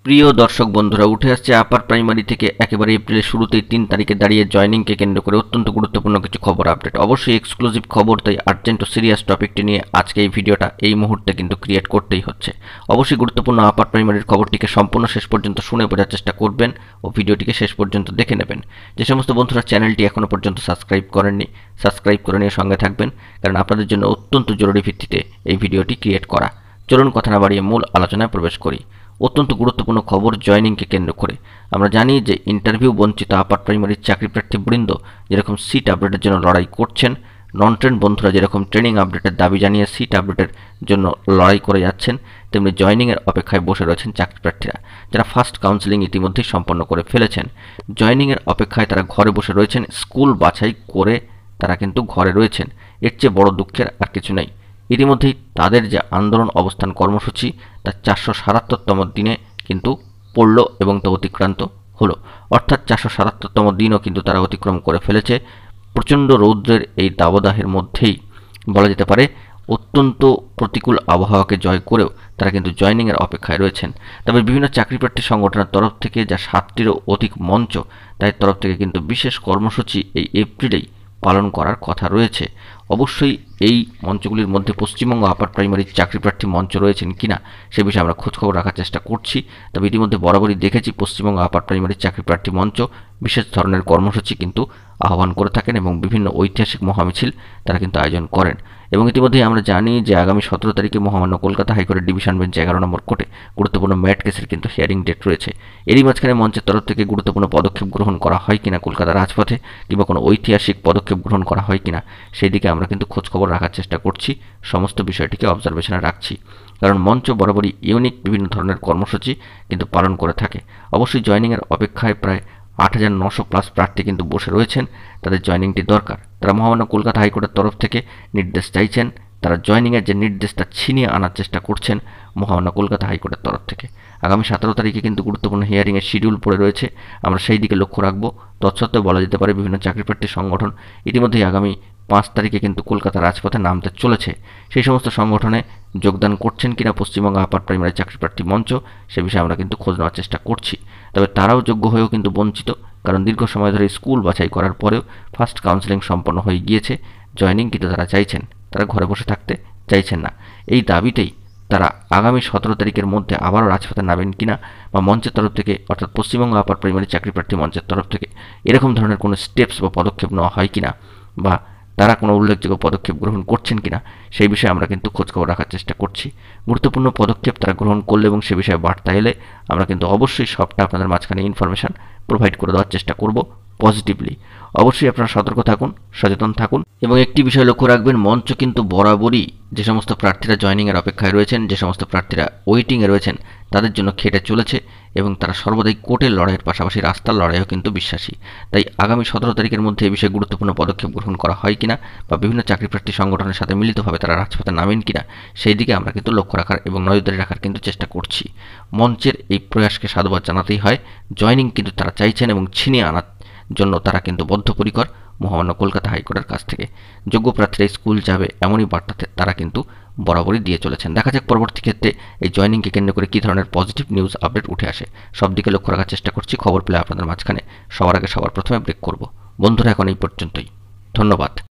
প্রিয় দর্শক বন্ধুরা, উঠে আসছে আপার প্রাইমারি থেকে একেবারে এপ্রিলের শুরুতেই 3 তারিখে দাঁড়িয়ে জয়নিংকে কেন্দ্র করে অত্যন্ত গুরুত্বপূর্ণ কিছু খবর আপডেট। অবশ্যই এক্সক্লুসিভ খবর, তাই আর্জেন্ট ও সিরিয়াস টপিকটি নিয়ে আজকে এই ভিডিওটা এই মুহূর্তে কিন্তু ক্রিয়েট করতেই হচ্ছে। অবশ্যই গুরুত্বপূর্ণ আপার প্রাইমারির খবরটিকে সম্পূর্ণ শেষ পর্যন্ত শুনে বোঝার চেষ্টা করবেন ও ভিডিওটিকে শেষ পর্যন্ত দেখে নেবেন। যে সমস্ত বন্ধুরা চ্যানেলটি এখনও পর্যন্ত সাবস্ক্রাইব করেননি, সাবস্ক্রাইব করে নিয়ে সঙ্গে থাকবেন, কারণ আপনাদের জন্য অত্যন্ত জরুরি ভিত্তিতে এই ভিডিওটি ক্রিয়েট করা। চলুন কথা না বাড়িয়ে মূল আলোচনায় প্রবেশ করি। অত্যন্ত গুরুত্বপূর্ণ খবর জয়নিংকে কেন্দ্র করে। আমরা জানি যে ইন্টারভিউ বঞ্চিত আপার প্রাইমারির চাকরিপ্রার্থীবৃন্দ যেরকম সিট আপডেটের জন্য লড়াই করছেন, নন ট্রেন বন্ধুরা যেরকম ট্রেনিং আপডেটের দাবি জানিয়ে সিট আপডেটের জন্য লড়াই করে যাচ্ছেন, তেমনি জয়নিংয়ের অপেক্ষায় বসে রয়েছেন চাকরিপ্রার্থীরা, যারা ফার্স্ট কাউন্সেলিং ইতিমধ্যেই সম্পন্ন করে ফেলেছেন। জয়নিংয়ের অপেক্ষায় তারা ঘরে বসে রয়েছেন, স্কুল বাছাই করে তারা কিন্তু ঘরে রয়েছেন। এর চেয়ে বড় দুঃখের আর কিছু নেই। ইতিমধ্যেই তাদের যে আন্দোলন অবস্থান কর্মসূচি তার 477তম দিনে কিন্তু পড়ল এবং তা অতিক্রান্ত হলো। অর্থাৎ 477তম দিনও কিন্তু তারা অতিক্রম করে ফেলেছে। প্রচণ্ড রৌদ্রের এই দাবদাহের মধ্যেই বলা যেতে পারে অত্যন্ত প্রতিকূল আবহাওয়াকে জয় করেও তারা কিন্তু জয়নিংয়ের অপেক্ষায় রয়েছেন। তবে বিভিন্ন চাকরিপ্রার্থী সংগঠনের তরফ থেকে যা 7টিরও অধিক মঞ্চ, তাদের তরফ থেকে কিন্তু বিশেষ কর্মসূচি এই এপ্রিলেই পালন করার কথা রয়েছে। অবশ্যই এই মঞ্চগুলির মধ্যে পশ্চিমবঙ্গ আপার প্রাইমারির চাকরিপ্রার্থী মঞ্চ রয়েছেন কিনা সে বিষয়ে আমরা খোঁজখবর রাখার চেষ্টা করছি। তবে ইতিমধ্যে বরাবরই দেখেছি পশ্চিমবঙ্গ আপার প্রাইমারির চাকরিপ্রার্থী মঞ্চ বিশেষ ধরনের কর্মসূচি কিন্তু আহ্বান করে থাকেন এবং বিভিন্ন ঐতিহাসিক মহামিছিল তারা কিন্তু আয়োজন করেন। এবং ইতিমধ্যেই আমরা জানি যে আগামী 17 তারিখে মহামান্য কলকাতা হাইকোর্টের ডিভিশন বেঞ্চ 11 নম্বর কোর্টে গুরুত্বপূর্ণ ম্যাট কেসের কিন্তু হিয়ারিং ডেট রয়েছে। এরই মাঝখানে মঞ্চের তরফ থেকে গুরুত্বপূর্ণ পদক্ষেপ গ্রহণ করা হয় কিনা কলকাতা রাজপথে, কিংবা কোনো ঐতিহাসিক পদক্ষেপ গ্রহণ করা হয় কিনা সেই দিকে আমরা কিন্তু খোঁজখবর রাখার চেষ্টা করছি, সমস্ত বিষয়টিকে অবজারভেশনে রাখছি। কারণ মঞ্চ বরাবরই ইউনিক বিভিন্ন ধরনের কর্মসূচি কিন্তু পালন করে থাকে। অবশ্যই জয়নিংয়ের অপেক্ষায় প্রায় 8,900+ প্রার্থী কিন্তু বসে রয়েছেন, তাদের জয়নিংটি দরকার। তারা মহামান্য কলকাতা হাইকোর্টের তরফ থেকে নির্দেশ চাইছেন, তারা জয়নিংয়ের যে নির্দেশটা ছিনিয়ে আনার চেষ্টা করছেন মহামান্য কলকাতা হাইকোর্টের তরফ থেকে। আগামী 17 তারিখে কিন্তু গুরুত্বপূর্ণ হিয়ারিংয়ের শিডিউল পড়ে রয়েছে, আমরা সেই দিকে লক্ষ্য রাখবো। তৎসত্ত্বেও বলা যেতে পারে বিভিন্ন চাকরিপ্রার্থী সংগঠন ইতিমধ্যেই আগামী 5 তারিখে কিন্তু কলকাতা রাজপথে নামতে চলেছে। সেই সমস্ত সংগঠনে যোগদান করছেন কিনা পশ্চিমবঙ্গ আপার প্রাইমারি চাকরিপ্রার্থী মঞ্চ সে বিষয়ে আমরা কিন্তু খোঁজ নেওয়ার চেষ্টা করছি। তবে তারাও যোগ্য হয়েও কিন্তু বঞ্চিত, কারণ দীর্ঘ সময় ধরে স্কুল বাছাই করার পরেও ফার্স্ট কাউন্সেলিং সম্পন্ন হয়ে গিয়েছে। জয়নিং কিন্তু তারা চাইছেন, তারা ঘরে বসে থাকতে চাইছেন না। এই দাবিতেই তারা আগামী 17 তারিখের মধ্যে আবারও রাজপথে নামেন কিনা, বা মঞ্চের তরফ থেকে অর্থাৎ পশ্চিমবঙ্গ আপার প্রাইমারি চাকরিপ্রার্থী মঞ্চের তরফ থেকে এরকম ধরনের কোনো স্টেপস বা পদক্ষেপ নেওয়া হয় কিনা, বা তারা কোনো উল্লেখযোগ্য পদক্ষেপ গ্রহণ করছেন কিনা সেই বিষয়ে আমরা কিন্তু খোঁজখবর রাখার চেষ্টা করছি। গুরুত্বপূর্ণ পদক্ষেপ তারা গ্রহণ করলে এবং সে বিষয়ে বার্তা এলে আমরা কিন্তু অবশ্যই সবটা আপনাদের মাঝখানে ইনফরমেশান প্রোভাইড করে দেওয়ার চেষ্টা করব পজিটিভলি। অবশ্যই আপনারা সতর্ক থাকুন, সচেতন থাকুন এবং একটি বিষয় লক্ষ্য রাখবেন, মঞ্চ কিন্তু বরাবরই যে সমস্ত প্রার্থীরা জয়নিংয়ের অপেক্ষায় রয়েছেন, যে সমস্ত প্রার্থীরা ওয়েটিংয়ে রয়েছেন তাদের জন্য খেটে চলেছে এবং তারা সর্বদাই কোর্টের লড়াইয়ের পাশাপাশি রাস্তার লড়াইও কিন্তু বিশ্বাসী। তাই আগামী 17 তারিখের মধ্যে এই বিষয়ে গুরুত্বপূর্ণ পদক্ষেপ গ্রহণ করা হয় কিনা, বা বিভিন্ন চাকরিপ্রার্থী সংগঠনের সাথে মিলিতভাবে তারা রাজপথে নামেন কিনা সেই দিকে আমরা কিন্তু লক্ষ্য রাখার এবং নজরদারি রাখার কিন্তু চেষ্টা করছি। মঞ্চের এই প্রয়াসকে সাধুবাদ জানাতেই হয়। জয়নিং কিন্তু তারা চাইছেন এবং ছিনিয়ে আনার জন্য তারা কিন্তু বদ্ধপরিকর মহামান্য কলকাতা হাইকোর্টের কাছ থেকে। যোগ্য প্রার্থীরা স্কুল যাবে এমনই বার্তাতে তারা কিন্তু বরাবরই দিয়ে চলেছেন। দেখা যাক পরবর্তী ক্ষেত্রে এই জয়নিংকে কেন্দ্র করে কী ধরনের পজিটিভ নিউজ আপডেট উঠে আসে। সব দিকে লক্ষ্য রাখার চেষ্টা করছি, খবর পেলে আপনাদের মাঝখানে সবার আগে সবার প্রথমে ব্রেক করব। বন্ধুরা এখন এই পর্যন্তই, ধন্যবাদ।